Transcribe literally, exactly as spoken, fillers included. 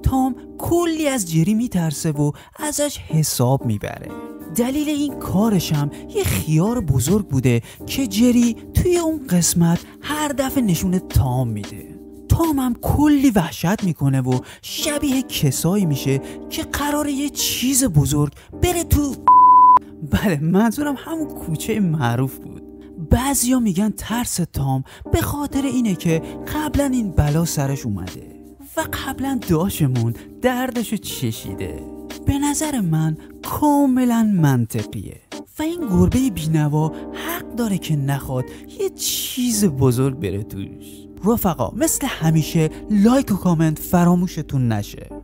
تام کلی از جری میترسه و ازش حساب میبره. دلیل این کارش هم یه خیار بزرگ بوده که جری توی اون قسمت هر دفعه نشون تام میده. تام هم کلی وحشت میکنه و شبیه کسایی میشه که قراره یه چیز بزرگ بره تو. بله منظورم همون کوچه معروف بود. بعضیا میگن ترس تام به خاطر اینه که قبلا این بلا سرش اومده و قبلا داشمون دردشو چشیده. به نظر من کاملا منطقیه و این گربه بینوا حق داره که نخواد یه چیز بزرگ بره توش. رفقا مثل همیشه لایک و کامنت فراموشتون نشه.